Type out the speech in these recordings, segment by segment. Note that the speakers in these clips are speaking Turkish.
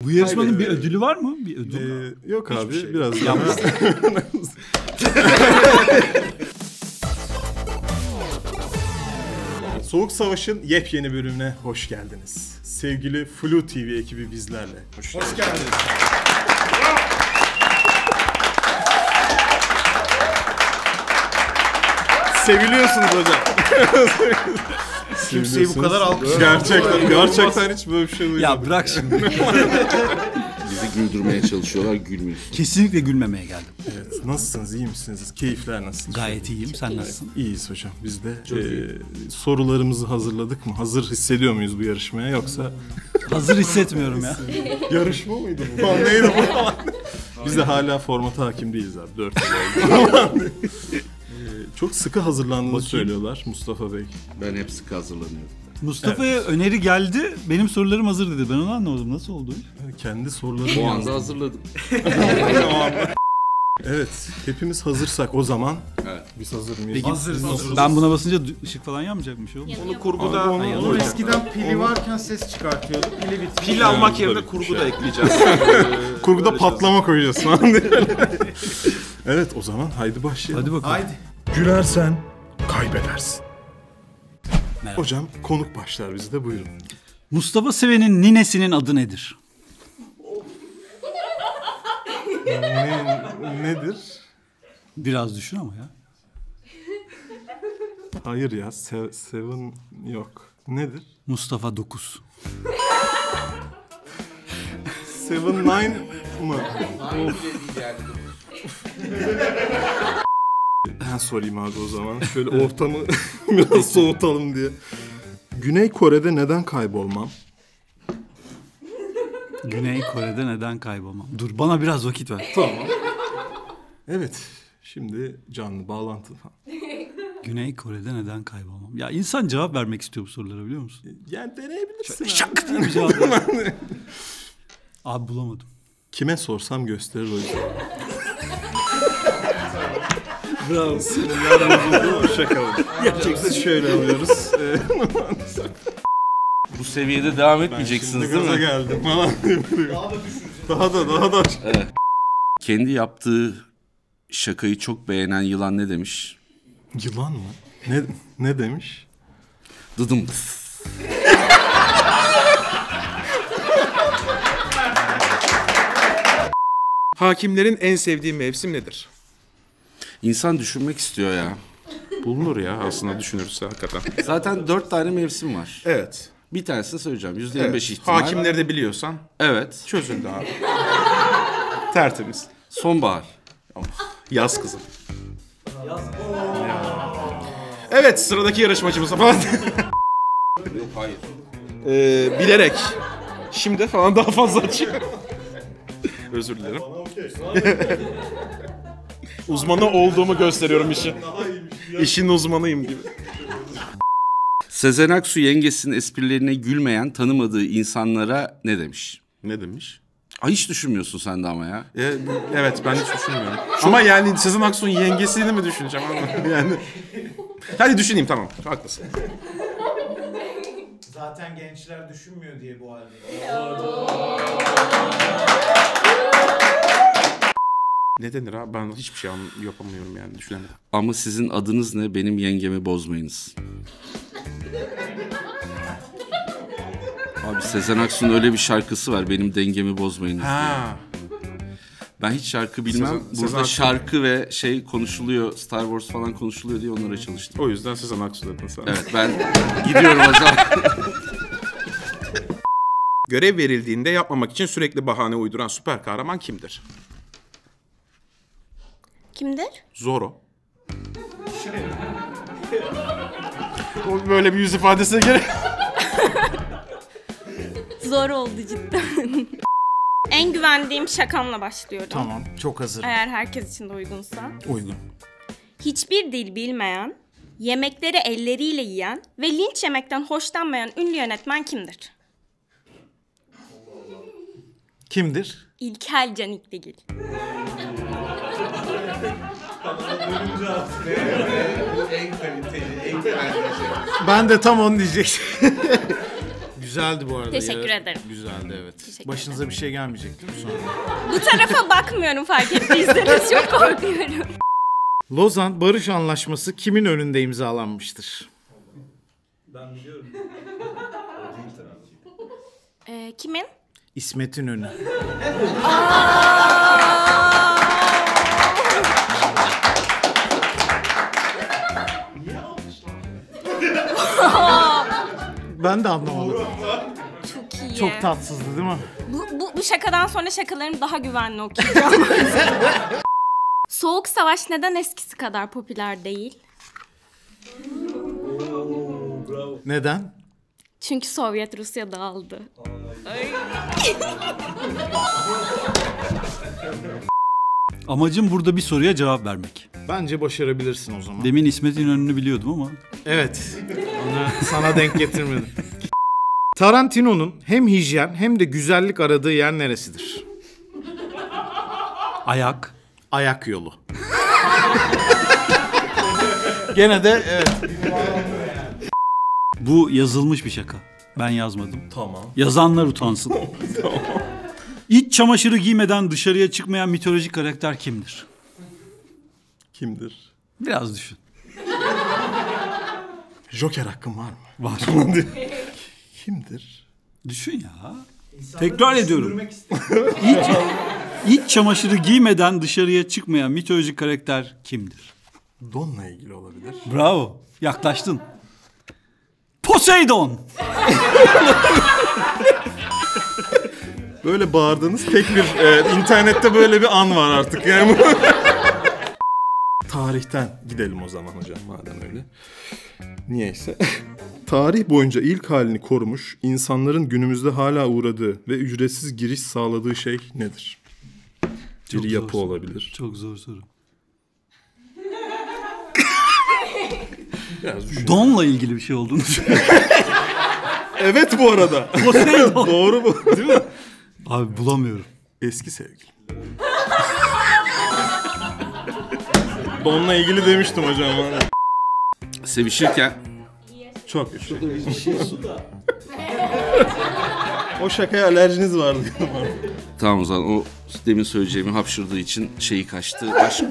Bu yarışmanın bir ödülü var mı? Bir ödül? Yok abi şey. biraz yalnız. Soğuk Savaş'ın yepyeni bölümüne hoş geldiniz. Sevgili Flu TV ekibi bizlerle. Hoş geldiniz. Seviliyorsunuz hocam. Kimseyi bu kadar alkışlıyor. Gerçekten hiç böyle bir şey duymadım. Ya bırak şimdi. Bizi güldürmeye çalışıyorlar, gülmüyorsun. Kesinlikle gülmemeye geldim. Evet, nasılsınız, iyi misiniz? Keyifler nasıl? Gayet iyiyim. Sen nasılsın? İyiyiz hocam. Biz de sorularımızı hazırladık mı? Hazır hissediyor muyuz bu yarışmaya yoksa? Hazır hissetmiyorum ya. Yarışma mıydı bu? Neydi bu? Biz de hala formata hakim değiliz abi. 4 yıl oldu. Çok sıkı hazırlandığınızı söylüyorlar Mustafa Bey. Ben hep sıkı hazırlanıyorum. Mustafa'ya öneri geldi. Benim sorularım hazır dedi. Ben onu anlamadım. Nasıl oldu? Kendi sorularını O anda hazırladım. Evet, hepimiz hazırsak o zaman. Evet. Biz hazır mıyız? Peki, Hazırız. ben buna basınca ışık falan yanmayacakmış oğlum. Onu kurguda, Onu onu eskiden pili varken ses çıkartıyordu. Pili bitti. Pil almak yerine tabii. kurgu da ekleyeceğiz. Kurguda patlama koyacağız falan diye. Evet, o zaman haydi başlayalım. Hadi bakalım. Haydi. Gülersen kaybedersin. Merhaba. Hocam konuk başlar bizde, buyurun. Mustafa Seven'in ninesinin adı nedir? Nedir? Biraz düşün ama ya. Hayır ya, Seven yok. Nedir? Mustafa 9. Seven Nine mı? Ben sorayım abi o zaman. Şöyle ortamı biraz soğutalım diye. Güney Kore'de neden kaybolmam? Güney Kore'de neden kaybolmam? Dur bana biraz vakit ver. Tamam. Evet. Şimdi canlı bağlantı falan. Güney Kore'de neden kaybolmam? Ya insan cevap vermek istiyor bu sorulara, biliyor musun? Yani deneyebilirsin abi. Şak diye bir cevap ver. Abi bulamadım. Kime sorsam gösterir o yüzden. Bravo. Şaka oldu. Gerçekten şöyle alıyoruz. Bu seviyede devam Şimdi etmeyeceksiniz değil gaza mi? geldim falan diye. Daha da. Kendi yaptığı şakayı çok beğenen yılan ne demiş? Yılan mı? Ne demiş? Dıdım. Hakimlerin en sevdiği mevsim nedir? İnsan düşünmek istiyor ya. Bulunur ya aslında düşünürse hakikaten. Zaten 4 tane mevsim var. Evet. Bir tanesini söyleyeceğim. %25 Evet. ihtimal. Hakimleri de biliyorsan Evet. çözüldü abi. Tertemiz. Sonbahar. Yaz kızım. Evet, sıradaki yarışmacımız falan. Yok hayır. Bilerek. Şimdi falan daha fazla açıyor. Özür dilerim. Uzmanı olduğumu gösteriyorum işin. İşin uzmanıyım gibi. Sezen Aksu yengesinin esprilerine gülmeyen tanımadığı insanlara ne demiş? Ne demiş? Ay hiç düşünmüyorsun sen de ama ya. Evet, ben hiç düşünmüyorum. Ama yani Sezen Aksu'nun yengesini mi düşüneceğim ama yani. Hadi düşüneyim, tamam. Haklısın. Zaten gençler düşünmüyor diye bu halde. Ne denir abi? Ben hiçbir şey yapamıyorum yani, düşünemedim. Ama sizin adınız ne? Benim yengemi bozmayınız. Abi Sezen Aksu'nun öyle bir şarkısı var. Benim dengemi bozmayınız diye. Ha. Ben hiç şarkı bilmem. Sezen Burada Aksu- şarkı ve şey konuşuluyor. Star Wars falan konuşuluyor diye onlara çalıştım. O yüzden Sezen Aksu dedin sen. Evet, ben gidiyorum o zaman. Görev verildiğinde yapmamak için sürekli bahane uyduran süper kahraman kimdir? Kimdir? Zorro. O böyle bir yüz ifadesine gerek. Zor oldu cidden. En güvendiğim şakamla başlıyorum. Tamam, çok hazır. Eğer herkes için de uygunsa. Uygun. Hiçbir dil bilmeyen, yemekleri elleriyle yiyen ve linç yemekten hoşlanmayan ünlü yönetmen kimdir? Kimdir? İlkel Canikligil. Ben de tam onu diyecektim. Güzeldi bu arada. Teşekkür ederim. Güzeldi evet. Teşekkür Başınıza bir şey gelmeyecek değil mi sonra? Bu tarafa bakmıyorum fark ettiyseniz. Çok korkuyorum. Lozan Barış Anlaşması kimin önünde imzalanmıştır? Ben biliyorum. Kimin? İsmet'in önü. Ben de anlamadım. Çok iyi. Çok tatsızdı değil mi? Bu şakadan sonra şakalarımı daha güvenli okuyacağım. Soğuk Savaş neden eskisi kadar popüler değil? Neden? Çünkü Sovyet Rusya dağıldı. Amacım burada bir soruya cevap vermek. Bence başarabilirsin o zaman. Demin İsmet İnönü'nü biliyordum ama. Evet. Onu sana denk getirmedim. Tarantino'nun hem hijyen hem de güzellik aradığı yer neresidir? Ayak. Ayak yolu. Gene de evet. Bu yazılmış bir şaka. Ben yazmadım. Tamam. Yazanlar utansın. İç çamaşırı giymeden dışarıya çıkmayan mitolojik karakter kimdir? Kimdir? Biraz düşün. Joker hakkım var mı? Var. Kimdir? Düşün ya. Tekrar ediyorum. İç çamaşırı giymeden dışarıya çıkmayan mitolojik karakter kimdir? Don'la ilgili olabilir. Bravo. Yaklaştın. Poseidon. Böyle bağırdığınız tek bir internette böyle bir an var artık yani. Tarihten gidelim o zaman hocam madem öyle. Niyeyse. Tarih boyunca ilk halini korumuş, insanların günümüzde hala uğradığı ve ücretsiz giriş sağladığı şey nedir? Çok Bir zor yapı soru. olabilir. Çok zor soru. Biraz düşün. Don'la ilgili bir şey olduğunu düşünüyorum. Evet bu arada. Poseidon. Doğru bu. Değil mi? Abi bulamıyorum. Eski sevgilim. Don'la ilgili demiştim hocam. Sevişirken Çok güçlü. O şakaya alerjiniz vardı. tamam o zaman o demin söyleyeceğimi hapşırdığı için şeyi kaçtı.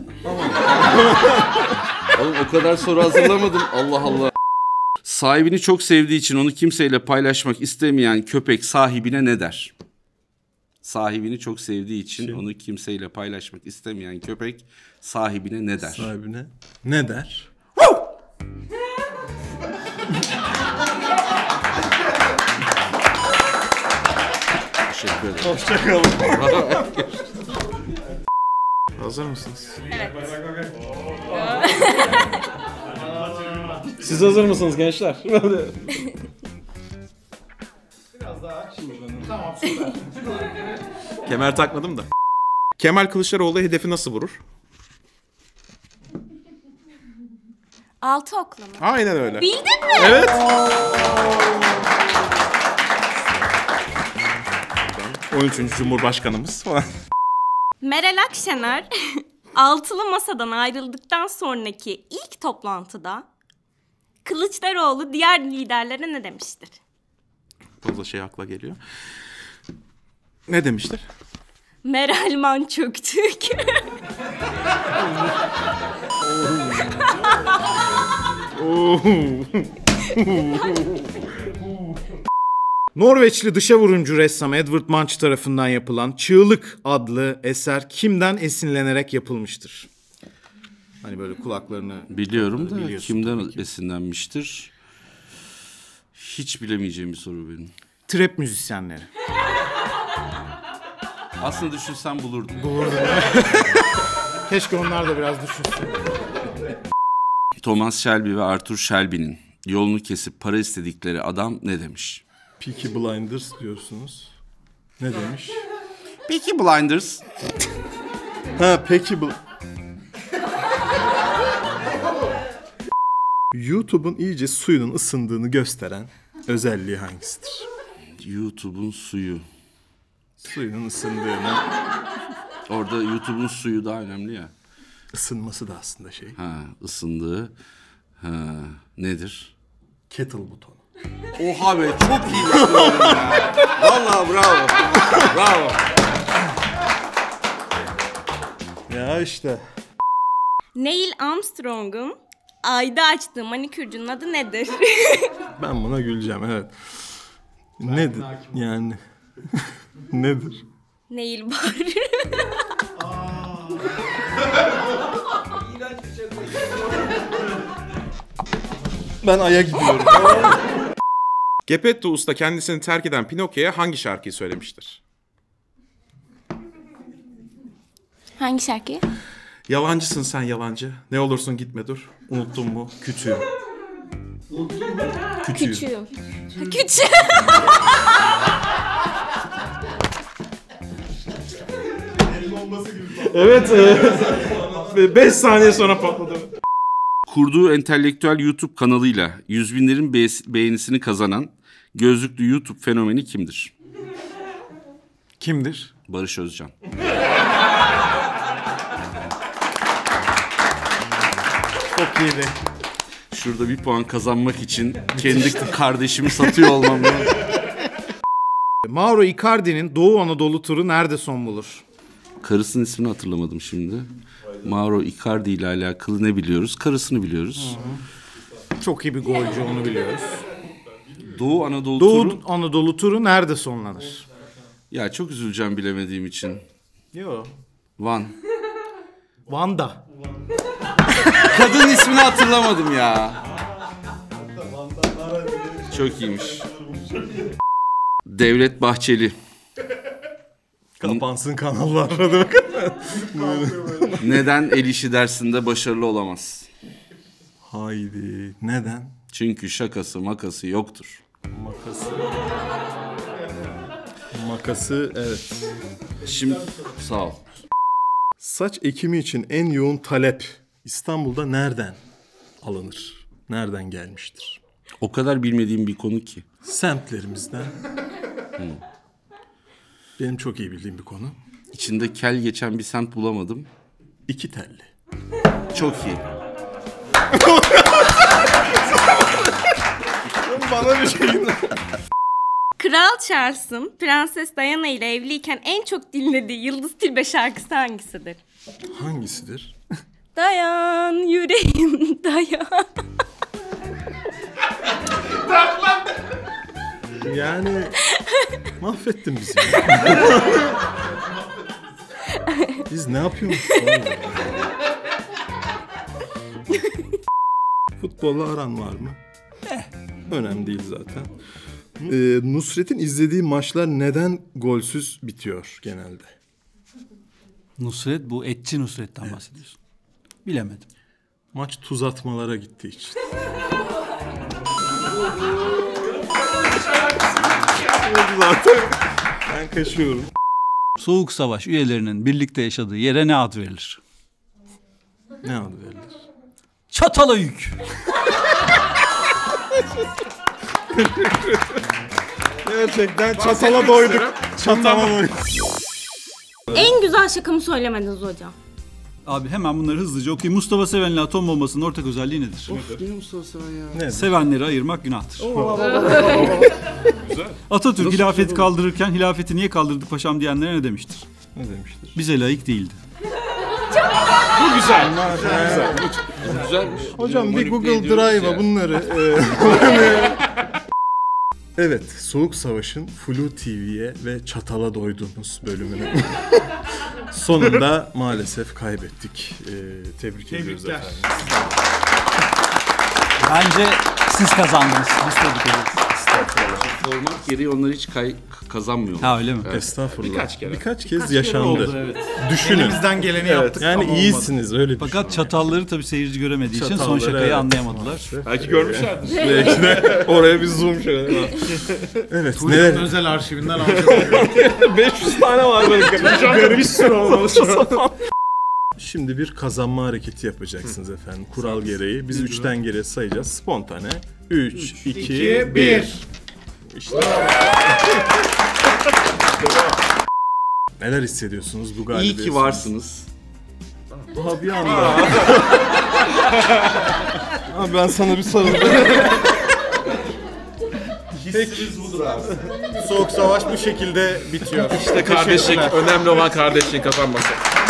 Oğlum o kadar soru hazırlamadım. Allah Allah. Sahibini çok sevdiği için onu kimseyle paylaşmak istemeyen köpek sahibine ne der? Sahibini çok sevdiği için onu kimseyle paylaşmak istemeyen köpek sahibine ne der? Sahibine ne der? Teşekkür ederim. Hoşçakalın. Hazır mısınız? Evet. Siz hazır mısınız gençler? Kemer takmadım da. Kemal Kılıçdaroğlu hedefi nasıl vurur? 6 okla mı? Aynen öyle. Bildin mi? Evet. 13. Cumhurbaşkanımız falan. Meral Akşener altılı masadan ayrıldıktan sonraki ilk toplantıda Kılıçdaroğlu diğer liderlere ne demiştir? Fazla şey akla geliyor. Ne demiştir? Meralman çöktük. Norveçli dışa vurumcu ressam Edvard Munch tarafından yapılan Çığlık adlı eser kimden esinlenerek yapılmıştır? Hani böyle kulaklarını... Biliyorum da Biliyorsun kimden esinlenmiştir? Hiç bilemeyeceğim bir soru benim. Trap müzisyenleri. Aslında düşünsem bulurdum. Keşke onlar da biraz düşünse. Thomas Shelby ve Arthur Shelby'nin yolunu kesip para istedikleri adam ne demiş? Peaky Blinders diyorsunuz. Ne demiş? Peaky Blinders. Ha Peaky YouTube'un iyice suyunun ısındığını gösteren özelliği hangisidir? YouTube'un suyu. Suyunun ısındığını, Orada YouTube'un suyu daha önemli ya. ısınması da aslında şey. Ha, ısındığı. Ha, nedir? Kettle butonu. Oha be, çok iyiymiş bu oyun ya. Vallahi bravo. Bravo. Ya işte. Neil Armstrong'un ayda açtığı manikürcünün adı nedir? Ben buna güleceğim, evet. Nedir? Yani nedir? Neil Bar. Ben Ay'a gidiyorum. Geppetto Usta kendisini terk eden Pinokyo'ya hangi şarkıyı söylemiştir? Hangi şarkıyı? Yalancısın sen yalancı. Ne olursun gitme dur. Unuttun mu? Kütüğü. Küçüğüm. Küçüğüm. Evet. 5 saniye sonra patladı. Kurduğu entelektüel YouTube kanalıyla yüz binlerin beğenisini kazanan gözlüklü YouTube fenomeni kimdir? Kimdir? Barış Özcan. Çok iyiydi. Şurada bir puan kazanmak için kendi kardeşimi satıyor olmam lazım. Mauro Icardi'nin Doğu Anadolu turu nerede son bulur? Karısının ismini hatırlamadım şimdi. Mauro Icardi ile alakalı ne biliyoruz? Karısını biliyoruz. Çok iyi bir golcü, onu biliyoruz. Doğu Anadolu Doğu turu. Anadolu turu nerede sonlanır? Ya çok üzüleceğim bilemediğim için. Yok. Van. Van'da. Kadın ismini hatırlamadım ya. Çok iyiymiş. Devlet Bahçeli. Kapansın kanallar. Hadi bakalım. Neden el işi dersinde başarılı olamaz? Haydi. Neden? Çünkü şakası makası yoktur. Makası, evet. Şimdi sağ ol. Saç ekimi için en yoğun talep İstanbul'da nereden alınır? Nereden gelmiştir? O kadar bilmediğim bir konu ki. Semtlerimizden. Benim çok iyi bildiğim bir konu. İçinde kel geçen bir semt bulamadım. İki telli. Çok iyi. Bana bir şey. Kral Charles'ın Prenses Diana ile evliyken en çok dinlediği Yıldız Tilbe şarkısı hangisidir? Hangisidir? Dayan yüreğim dayan. Yani mahvettin bizi. Biz ne yapıyoruz? Futbolla aran var mı? Önemli değil zaten. Nusret'in izlediği maçlar neden golsüz bitiyor genelde? Nusret, bu etçi Nusret'ten bahsediyorsun. Bilemedim. Maç tuz atmalara gittiği için. Zaten ben kaçıyorum. Soğuk Savaş üyelerinin birlikte yaşadığı yere ne ad verilir? Ne adı verilir? Çatalhöyük. Gerçekten çatala doyduk. Çatala doyduk. En güzel şakamı söylemediniz hocam. Abi hemen bunları hızlıca okuyayım. Mustafa Seven'le atom bombasının ortak özelliği nedir? Yine Mustafa Seven ya. Sevenleri ayırmak günahtır. Atatürk hilafeti kaldırırken hilafeti niye kaldırdık paşam diyenlere ne demiştir? Ne demiştir? Bize layık değildi. Bu güzel. Güzelmiş. Hocam bir Google Manipüle ediyoruz Drive'a ya. bunları... Evet, Soğuk Savaş'ın Flu TV'ye ve Çatala Doydunuz bölümüne sonunda maalesef kaybettik. Tebrik ediyoruz efendim. Bence siz kazandınız. Biz tebrik ederiz. Sormak gereği onlar hiç kazanmıyorlar. Ha öyle mi? Estağfurullah. Birkaç kere. Birkaç kez yaşandı. Evet. Düşünün. Elimizden geleni yaptık. Yani ama olmadı. iyisiniz öyle bir Fakat çatalları tabii seyirci göremediği için son Çatalları, şakayı evet. anlayamadılar. Belki görmüşlerdir. Belki de oraya bir zoom şöyle. Evet, Buyurun, neler? özel arşivinden alacağız. 500 tane var böyle. Hocam bir sürü olmalı. Şimdi bir kazanma hareketi yapacaksınız efendim. Kural gereği. Biz 3'ten geriye sayacağız. Spontane. 3, 2, 1. İşte. Neler hissediyorsunuz bu İyi galibiyet? ki varsınız. Daha bir anda. Abi ben sana bir sarıldım. Hissimiz budur abi. Soğuk savaş bu şekilde bitiyor. İşte kardeşlik, önemli olan kardeşliğin kazanması.